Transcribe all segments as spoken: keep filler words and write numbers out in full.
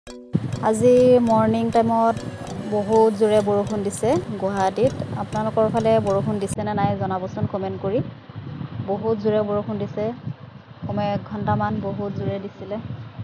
আজি মৰ্নিং টাইমত বহুত জোৰে বৰষুণ দিছে গুৱাহাটীত। আপোনালোকৰ ফালে বৰষুণ দিছেনে নাই জনাবচোন কমেণ্ট কৰি। বহুত জোৰে বৰষুণ দিছে, কমে এক ঘণ্টামান বহুত জোৰে দিছিলে।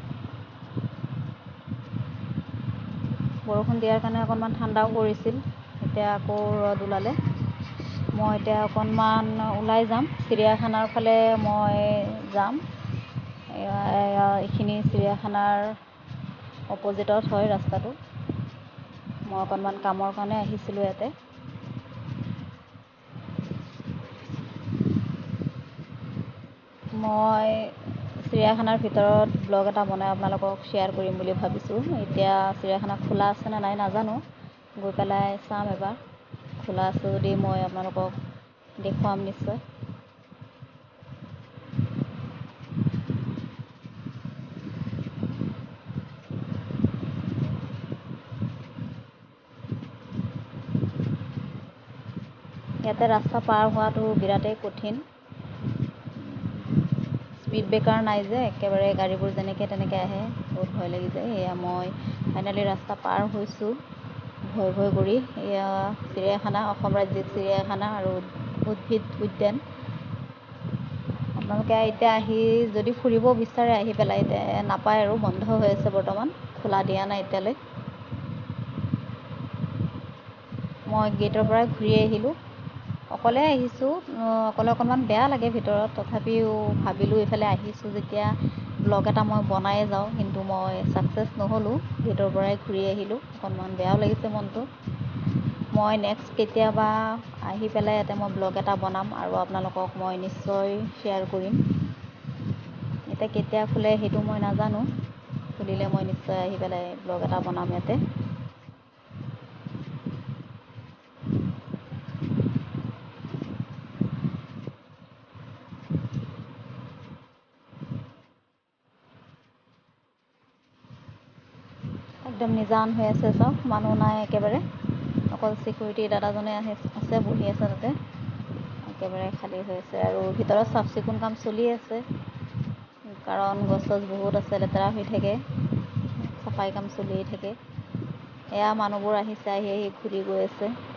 বৰষুণ দিয়াৰ কাৰণে অকণমান ঠাণ্ডাও পৰিছিল। এতিয়া আকৌ ৰ'দ ওলালে। মই এতিয়া অকণমান ওলাই যাম, চিৰিয়াখানাৰ ফালে মই যাম। এইখিনি চিৰিয়াখানাৰ অপজিটত হয় ৰাস্তাটো। মই অকণমান কামৰ কাৰণে আহিছিলোঁ ইয়াতে। মই চিৰিয়াখানাৰ ভিতৰত ব্লগ এটা বনাই আপোনালোকক শ্বেয়াৰ কৰিম বুলি ভাবিছোঁ। এতিয়া চিৰিয়াখানা খোলা আছে নে নাই নাজানো, গৈ পেলাই চাম এবাৰ। খোলা আছে যদি মই আপোনালোকক দেখুৱাম নিশ্চয়। ইয়াতে ৰাস্তা পাৰ হোৱাটো বিৰাটেই কঠিন। স্পীড ব্ৰেকাৰ নাই যে, একেবাৰে গাড়ীবোৰ যেনেকৈ তেনেকৈ আহে, বহুত ভয় লাগি যায়। এয়া মই ফাইনেলি ৰাস্তা পাৰ হৈছোঁ ভয় ভয় কৰি। এয়া চিৰিয়াখানা, অসম ৰাজ্যিক চিৰিয়াখানা আৰু উদ্ভিদ উদ্যান। আপোনালোকে এতিয়া আহি যদি ফুৰিব বিচাৰে আহি পেলাই, এতিয়া নাপায় আৰু, বন্ধ হৈ আছে বৰ্তমান, খোলা দিয়া নাই এতিয়ালৈ। মই গেটৰ পৰা ঘূৰি আহিলোঁ, অকলে আহিছোঁ। অকলে অকণমান বেয়া লাগে ভিতৰত, তথাপিও ভাবিলোঁ এইফালে আহিছোঁ যেতিয়া ব্লগ এটা মই বনায়ে যাওঁ, কিন্তু মই ছাকচেছ নহ'লোঁ। গেটৰ পৰাই ঘূৰি আহিলোঁ, অকণমান বেয়াও লাগিছে মনটো। মই নেক্সট কেতিয়াবা আহি পেলাই ইয়াতে মই ব্লগ এটা বনাম আৰু আপোনালোকক মই নিশ্চয় শ্বেয়াৰ কৰিম। এতিয়া কেতিয়া খোলে সেইটো মই নাজানো, খুলিলে মই নিশ্চয় আহি পেলাই ব্লগ এটা বনাম ইয়াতে। একদম নিজান হৈ আছে চব, মানুহ নাই একেবাৰে। অকল চিকিউৰিটি দাদাজনে আহে আছে, বহি আছে তাতে। একেবাৰে খালী হৈ আছে আৰু ভিতৰত চাফ চিকুণ কাম চলি আছে, কাৰণ গছ চছ বহুত আছে, লেতেৰা হৈ থাকে, চাফাই কাম চলিয়ে থাকে। এয়া মানুহবোৰ আহিছে, আহি আহি ঘূৰি গৈ আছে।